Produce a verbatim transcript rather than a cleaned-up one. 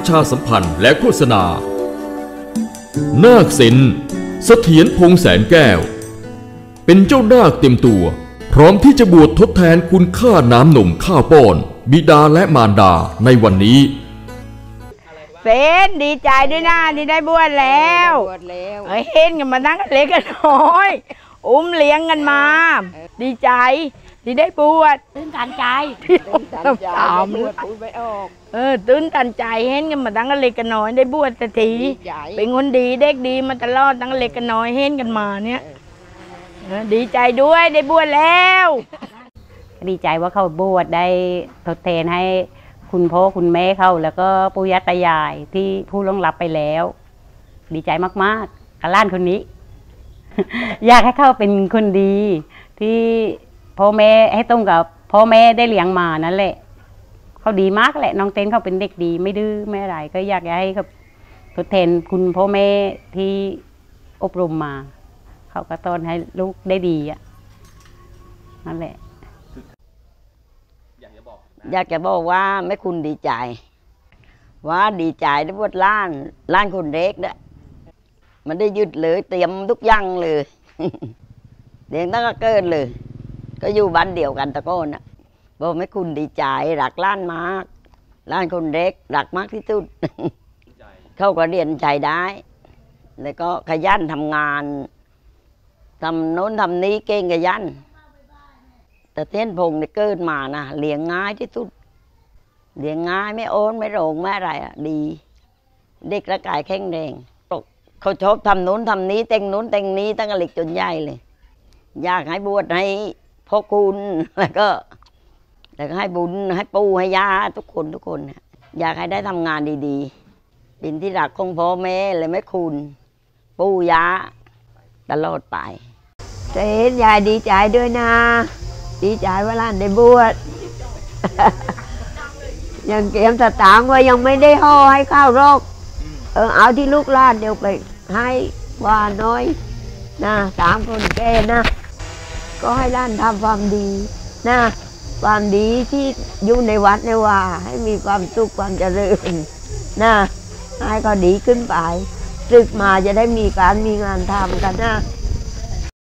ชาสัมพันธ์และโฆษณานาคเซนเสถียรพงษ์แสนแก้วเป็นเจ้านาคเต็มตัวพร้อมที่จะบวชทดแทนคุณค่าน้ำนมข้าวป้อนบิดาและมารดาในวันนี้เซนดีใจด้วยนะที่ได้บวชแล้วเฮ้ยเห็นกันมาตั้งเล็กกันน้อยอุ้มเลี้ยงกันมาดีใจที่ได้บวชตื่นตันใจตื่นตันใจบวชพูดไม่ออกเออตื่นตันใจเห็นกันมาตั้งเล็กกันน้อยได้บวชสักทีเป็นคนดีเด็กดีมาตลอดตั้งเล็กกันน้อยเห็นกันมาเนี่ยดีใจด้วยได้บวชแล้วดีใจว่าเขาบวชได้ทดแทนให้คุณพ่อคุณแม่เขาแล้วก็ปู่ย่าตายายที่ผู้ล่วงลับไปแล้วดีใจมากๆกับล้านคนนี้ อยากให้เขาเป็นคนดีที่พ่อแม่ให้ตรงกับพ่อแม่ได้เลี้ยงมานั่นแหละเขาดีมากแหละน้องเต้นเขาเป็นเด็กดีไม่ดื้อไม่อะไรก็อยากให้เขาทดแทนคุณพ่อแม่ที่อบรมมาเขาก็ต้อนให้ลูกได้ดีอ่ะนั่นแหละอยากจะบอกว่าแม่คุณดีใจว่าดีใจได้บวชล้านล้านคนเล็กเนี่ยมันได้ยึดเลยเตรียมทุกอย่างเลยเด็กตั้งแต่เกิดเลยก็อยู่บ้านเดียวกันตะโกนอ่ะบอกแม่คุณดีใจรักล้านมากล้านคนเล็กรักมากที่สุด เขาก็เรียนใจได้แล้วก็ขยันทำงานทำโน้นทำนี้เก่งขยันแต่เทียนพงเนี่ยเกิดมานะเลี้ยงง่ายที่สุดเลี้ยงง่ายไม่โอนไม่โรงไม่อะไรอ่ะดีเด็กร่างกายแข็งแรงเขาชอบทำโน้นทำนี้แต่งโน้นแต่งนี้ตั้งแต่เล็กจนใหญ่เลยอยากให้บวชให้พ่อคุณแล้วก็แล้วก็ให้บุญให้ปู่ให้ย่าทุกคนทุกคนอยากให้ได้ทำงานดีๆเป็นที่รักของพ่อแม่เลยแม่คุณปู่ย่าตลอดไปเซนยายดีใจด้วยนะดีใจว่าหลานได้บวช ยังเก็บสตางค์ไว้ยังไม่ได้ห่อให้ข้าวรกเออเอาที่ลูกหลานเดี๋ยวไปให้ว่าน้อยนะสามคนแก่นะก็ให้หลานทำความดีนะความดีที่อยู่ในวัดในว่าให้มีความสุขความเจริญนะให้เขาดีขึ้นไปศึกมาจะได้มีการมีงานทำกันนะ